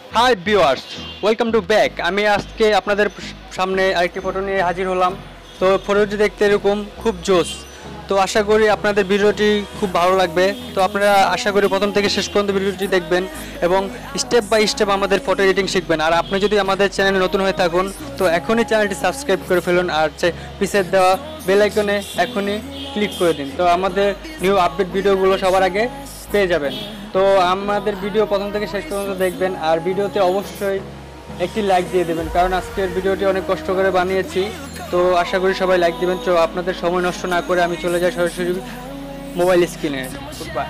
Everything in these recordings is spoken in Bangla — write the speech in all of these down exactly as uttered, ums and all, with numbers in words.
High viewers, welcome to back. আমি আজকে আপনাদের সামনে আরেকটি ফটো নিয়ে হাজির হলাম। তো ফটোটি দেখতে এরকম খুব জোস। তো আশা করি আপনাদের ভিডিওটি খুব ভালো লাগবে। তো আপনারা আশা করি প্রথম থেকে শেষ পর্যন্ত ভিডিওটি দেখবেন এবং স্টেপ বাই স্টেপ আমাদের ফটো এডিটিং শিখবেন। আর আপনি যদি আমাদের চ্যানেলে নতুন হয়ে থাকুন তো এখনই চ্যানেলটি সাবস্ক্রাইব করে ফেলুন আর পিছের দেওয়া বেল আইকনে এখনই ক্লিক করে দিন। তো আমাদের নিউ আপডেট ভিডিওগুলো সবার আগে পেয়ে যাবেন। তো আমাদের ভিডিও প্রথম থেকে শেষ পর্যন্ত দেখবেন আর ভিডিওতে অবশ্যই একটি লাইক দিয়ে দেবেন, কারণ আজকের ভিডিওটি অনেক কষ্ট করে বানিয়েছি। তো আশা করি সবাই লাইক দেবেন। তো আপনাদের সময় নষ্ট না করে আমি চলে যাই সরাসরি মোবাইল স্ক্রিনে। গুডবাই।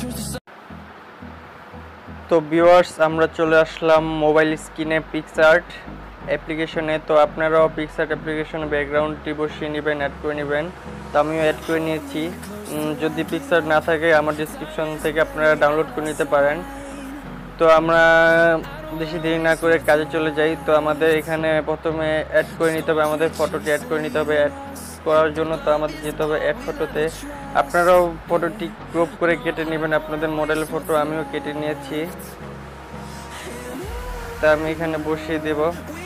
তো ভিউয়ার্স, আমরা চলে আসলাম মোবাইল স্ক্রিনে পিক্সআর্ট অ্যাপ্লিকেশনে। তো আপনারাও পিক্সআর্ট অ্যাপ্লিকেশনে ব্যাকগ্রাউন্ডটি বসিয়ে নেবেন, অ্যাড করে নেবেন। তো আমিও অ্যাড করে নিয়েছি। যদি পিক্সআর্ট না থাকে আমার ডিসক্রিপশন থেকে আপনারা ডাউনলোড করে নিতে পারেন। তো আমরা বেশি দেরি না করে কাজে চলে যাই। তো আমাদের এখানে প্রথমে অ্যাড করে নিতে হবে, আমাদের ফটোটি অ্যাড করে নিতে হবে। অ্যাড করার জন্য তো আমাদের যেতে হবে অ্যাড ফটোতে। আপনারাও ফটোটি ক্রপ করে কেটে নেবেন আপনাদের মডেল ফটো। আমিও কেটে নিয়েছি। তা আমি এখানে বসিয়ে দেব।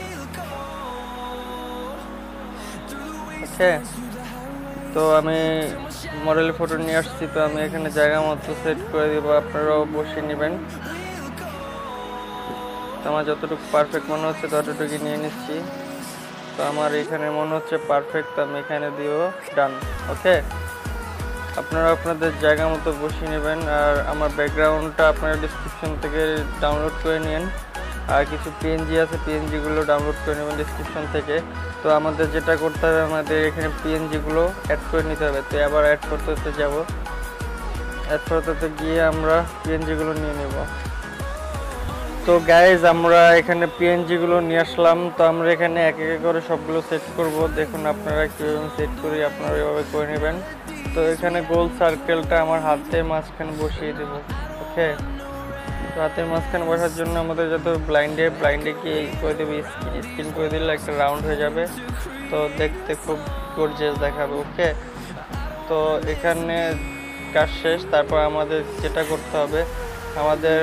ওকে, তো আমি মডেল ফটো নিয়ে আসছি। তো আমি এখানে জায়গা মতো সেট করে দেব, আপনারাও বসিয়ে নেবেন। তো আমার যতটুকু পারফেক্ট মনে হচ্ছে ততটুকু নিয়ে নিচ্ছি। তো আমার এখানে মনে হচ্ছে পারফেক্ট, তো আমি এখানে দিব ডান। ওকে, আপনারা আপনাদের জায়গা মতো বসিয়ে নেবেন। আর আমার ব্যাকগ্রাউন্ডটা আপনারা ডিসক্রিপশন থেকে ডাউনলোড করে নিন। আর কিছু পিএনজি আছে, পিএনজিগুলো ডাউনলোড করে নেবেন ডিসক্রিপশন থেকে। তো আমাদের যেটা করতে হবে, আমাদের এখানে পিএনজিগুলো অ্যাড করে নিতে হবে। তো আবার অ্যাড ফটোতে যাব। অ্যাড ফটোতে গিয়ে আমরা পিএনজিগুলো নিয়ে নেব। তো গাইজ, আমরা এখানে পিএনজিগুলো নিয়ে আসলাম। তো আমরা এখানে এক এক করে সবগুলো সেট করব। দেখুন আপনারা কীভাবে সেট করি, আপনারা এভাবে করে নেবেন। তো এখানে গোল সার্কেলটা আমার হাতের মাঝখানে বসিয়ে দেব। ওকে, তো হাতের মাঝখানে বসার জন্য আমাদের যত ব্লাইন্ডে ব্লাইন্ডে কি করে দেবে, স্ক্রিন করে দিলে একটা রাউন্ড হয়ে যাবে। তো দেখতে খুব গর্জিয়াস দেখাবে। ওকে, তো এখানে কাজ শেষ। তারপর আমাদের যেটা করতে হবে, আমাদের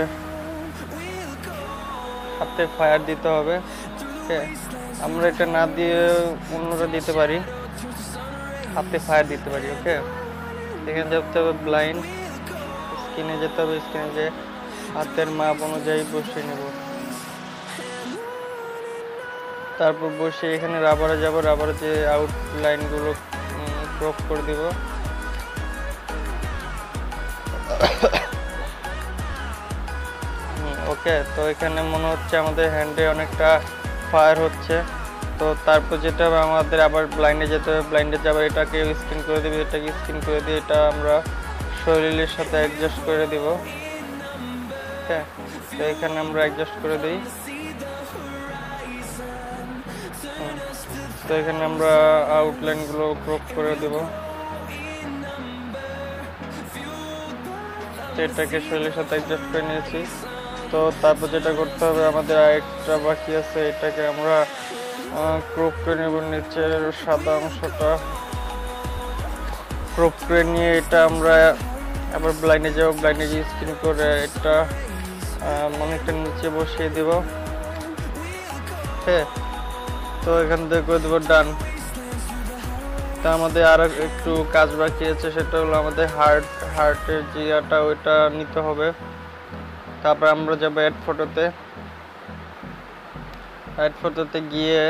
হাতে ফায়ার দিতে হবে। ওকে, আমরা এটা না দিয়ে অন্যটা দিতে পারি, হাতে ফায়ার দিতে পারি। ওকে, এখানে যেতে হবে ব্লাইন্ড, স্ক্রিনে যেতে হবে, স্ক্রিনে যে হাতের মাপ অনুযায়ী বসিয়ে নেব। তারপর বসে এখানে রাবারে যাব, রাবারে যে আউটলাইনগুলো ক্রপ করে দিব। ওকে, তো এখানে মনে হচ্ছে আমাদের হ্যান্ডে অনেকটা ফায়ার হচ্ছে। তো তারপর যেটা হবে, আমাদের আবার ব্লাইন্ডে যেতে হবে। ব্লাইন্ডে যাবার এটাকে স্ক্রিন করে দেবে, এটাকে স্ক্রিন করে দিয়ে এটা আমরা শরীরের সাথে অ্যাডজাস্ট করে দিব। ওকে, তো এখানে আমরা অ্যাডজাস্ট করে দিই। তো এখানে আমরা আউটলাইনগুলো ক্রপ করে দেব। এটাকে শরীরের সাথে অ্যাডজাস্ট করে নিয়েছি। তো তারপর যেটা করতে হবে, আমাদের আরেকটা বাকি আছে, এটাকে আমরা ক্রপ করে নেব। নিচের সাদা অংশটা ক্রপ করে নিয়ে এটা আমরা আবার ব্লাইন্ডে যাব। ব্লাইন্ডে গিয়ে স্ক্রিন করে এটা অনেকটা নিচে বসিয়ে দেব। হ্যাঁ, তো এখান থেকে করে দেবো ডান। তা আমাদের আর একটু কাজ বাকি আছে, সেটা হলো আমাদের হার্ট হার্টের জিয়াটা ওইটা নিতে হবে। তারপর আমরা যাবো অ্যাড ফটোতে। অ্যাড ফটোতে গিয়ে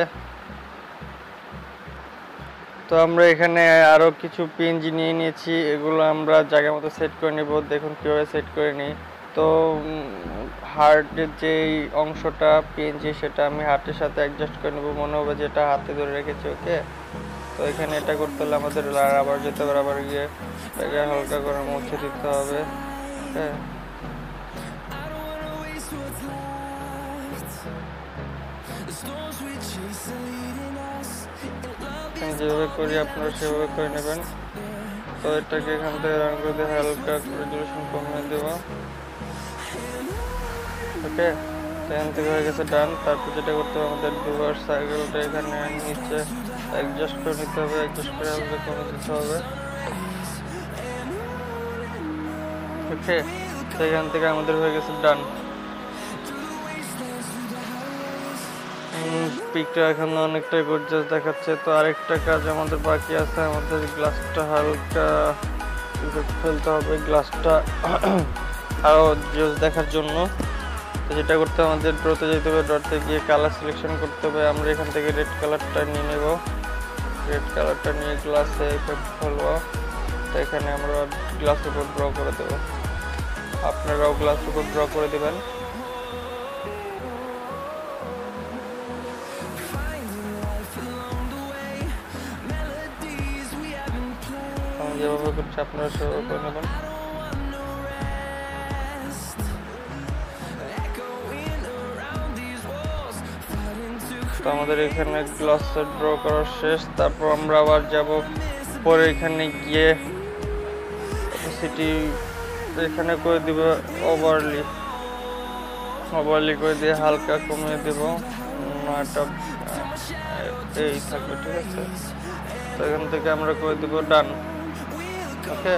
তো আমরা এখানে আরো কিছু পিএনজি নিয়ে নিয়েছি, এগুলো আমরা জায়গা মতো সেট করে নেব। দেখুন কীভাবে সেট করে নিই। তো হার্টের যেই অংশটা পিএনজি, সেটা আমি হার্টের সাথে অ্যাডজাস্ট করে নেব, মনে হবে যেটা হাতে ধরে রেখেছি। ওকে, তো এখানে এটা করতে হলে আমাদের আবার যেতে হবে, আবার গিয়ে এটাকে হালকা করে মুছে দিতে হবে। হ্যাঁ, যেভাবে করি আপনারা সেভাবে করে নেবেন। তো এটাকে এখান থেকে রান করে দিয়ে হালকা রেজুলেশন কমিয়ে দেওয়া। ওকে, এখান থেকে হয়ে গেছে ডান। তারপর যেটা করতে হবে, আমাদের দুবার সার্কেলটা এখানে নিচে অ্যাডজাস্ট করে নিতে হবে, অ্যাডজাস্ট করে হালকা কমিয়ে দিতে হবে। ওকে, তো এখান থেকে আমাদের হয়ে গেছে ডান। পিকটা এখন অনেকটাই গর্জিয়াস দেখাচ্ছে। তো আরেকটা কাজ আমাদের বাকি আছে, আমাদের গ্লাসটা হালকা ফেলতে হবে গ্লাসটা আরও জোস দেখার জন্য। তো যেটা করতে হবে, আমাদের ড্রতে যেতে হবে, ড্রতে গিয়ে কালার সিলেকশন করতে হবে। আমরা এখান থেকে রেড কালারটা নিয়ে নেব, রেড কালারটা নিয়ে গ্লাসে ইফেক্ট ফেলবো। তো এখানে আমরা গ্লাসের উপর ড্র করে দেবো, আপনারাও গ্লাসের উপর ড্র করে দেবেন। যেভাবে করছে আপনারা সেভাবে করে নেবেন। তো আমাদের এখানে গ্লাসের ড্র করা শেষ। তারপর আমরা আবার যাব পরে এখানে গিয়ে অপসিটি এখানে করে দিব, ওভারলি ওভারলি করে দিয়ে হালকা কমিয়ে দেব, নয়টা এই থাকবে, ঠিক আছে। তো এখান থেকে আমরা করে দেব ডান। ওকে,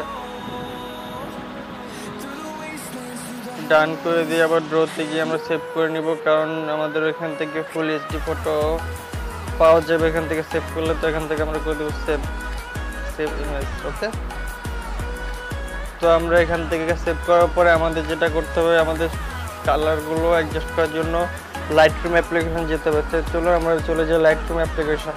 ডান করে দিয়ে আবার ড্রতে গিয়ে আমরা সেভ করে নিব, কারণ আমাদের এখান থেকে ফুল এইচডি ফটো পাওয়া যাবে এখান থেকে সেভ করলে। তো এখান থেকে আমরা করে দেব সেভ সেভ ইমেজ। ওকে, তো আমরা এখান থেকে সেভ করার পরে আমাদের যেটা করতে হবে, আমাদের কালারগুলো অ্যাডজাস্ট করার জন্য লাইটরুম অ্যাপ্লিকেশন যেতে হবে। তো চলো আমরা চলে যাই লাইটরুম অ্যাপ্লিকেশন।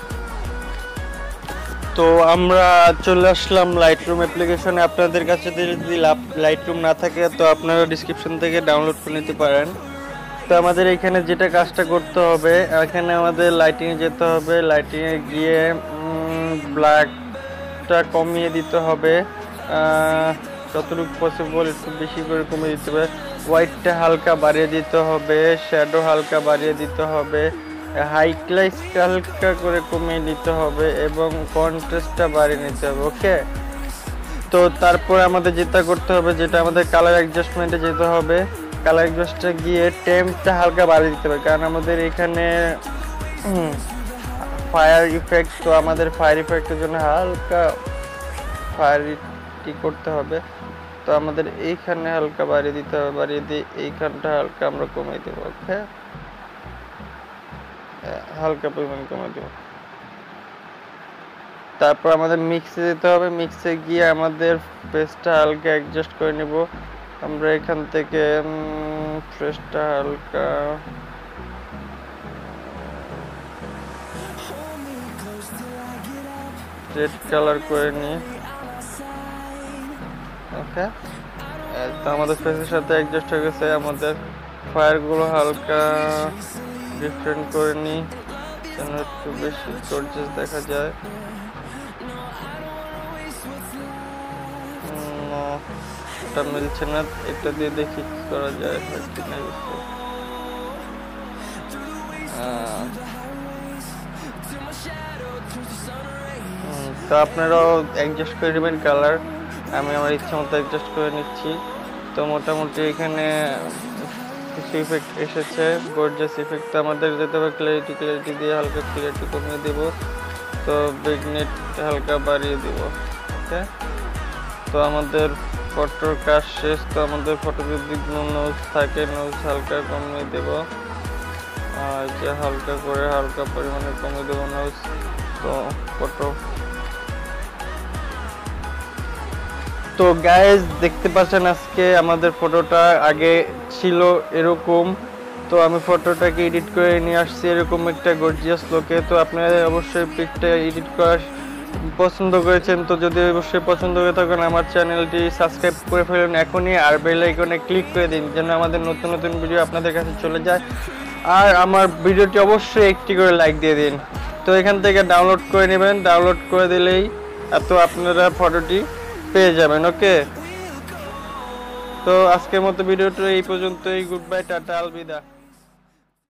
তো আমরা চলে আসলাম লাইটরুম অ্যাপ্লিকেশনে। আপনাদের কাছে যদি লাইটরুম না থাকে তো আপনারা ডিসক্রিপশন থেকে ডাউনলোড করে নিতে পারেন। তো আমাদের এখানে যেটা কাজটা করতে হবে, এখানে আমাদের লাইটিংয়ে যেতে হবে, লাইটিংয়ে গিয়ে ব্ল্যাকটা কমিয়ে দিতে হবে, যতটুকু পসিবল একটু বেশি করে কমিয়ে দিতে হবে, হোয়াইটটা হালকা বাড়িয়ে দিতে হবে, শ্যাডো হালকা বাড়িয়ে দিতে হবে, হাইলাইট হালকা করে কমিয়ে দিতে হবে এবং কন্ট্রাস্টটা বাড়িয়ে নিতে হবে। ওকে, তো তারপরে আমাদের যেটা করতে হবে, যেটা আমাদের কালার অ্যাডজাস্টমেন্টে যেতে হবে, কালার অ্যাডজাস্টে গিয়ে টেম্পটা হালকা বাড়িয়ে দিতে হবে, কারণ আমাদের এখানে ফায়ার ইফেক্ট। তো আমাদের ফায়ার ইফেক্টের জন্য হালকা ফায়ারটি করতে হবে। তো আমাদের এইখানে হালকা বাড়িয়ে দিতে হবে, বাড়িয়ে দিয়ে এইখানটা হালকা আমরা কমিয়ে দেবো। ওকে, হালকা পরিমাণ কমে দেব। তারপর আমাদের মিক্সে যেতে হবে, মিক্সে গিয়ে আমাদের ফেসটা হালকা অ্যাডজাস্ট করে নেব। আমরা এখান থেকে ফেসটা হালকা রেড কালার করে নিই। ওকে, তো আমাদের ফেসের সাথে অ্যাডজাস্ট হয়ে গেছে। আমাদের ফায়ারগুলো হালকা ডিফারেন্ট করে নিই যেন একটু বেশি গর্জিয়াস দেখা যায়। এটা মিলছে না, এটা দিয়ে দেখি কি করা যায়। তো আপনারাও অ্যাডজাস্ট করে নেবেন কালার, আমি আমার ইচ্ছা মতো অ্যাডজাস্ট করে নিচ্ছি। তো মোটামুটি এখানে কিছু ইফেক্ট এসেছে, গর্জিয়াস ইফেক্ট। তো আমাদের যেতে হবে ক্ল্যারিটি, ক্ল্যারিটি দিয়ে হালকা ক্ল্যারিটি কমিয়ে দেব, তো বিগনেট হালকা বাড়িয়ে দেব। ওকে, তো আমাদের ফটোর কাজ শেষ। তো আমাদের ফটো যদি নোজ থাকে, নোজ হালকা কমিয়ে দেব, আর যে হালকা করে হালকা পরিমাণে কমিয়ে দেব নোজ। তো ফটো, তো গাইজ দেখতে পাচ্ছেন আজকে আমাদের ফটোটা আগে ছিল এরকম, তো আমি ফটোটাকে এডিট করে নিয়ে আসছি এরকম একটা গর্জিয়াস লুকে। তো আপনারা অবশ্যই পিকটা এডিট করার পছন্দ করেছেন, তো যদি অবশ্যই পছন্দ করে থাকেন আমার চ্যানেলটি সাবস্ক্রাইব করে ফেলুন এখনই, আর বেল আইকনে ক্লিক করে দিন যেন আমাদের নতুন নতুন ভিডিও আপনাদের কাছে চলে যায়। আর আমার ভিডিওটি অবশ্যই একটি করে লাইক দিয়ে দিন। তো এখান থেকে ডাউনলোড করে নেবেন, ডাউনলোড করে দিলেই এত আপনারা ফটোটি পেয়ে যাবেন। ওকে, তো আজকের মতো ভিডিওটা এই পর্যন্তই। গুড বাই, টাটা, আলবিদা।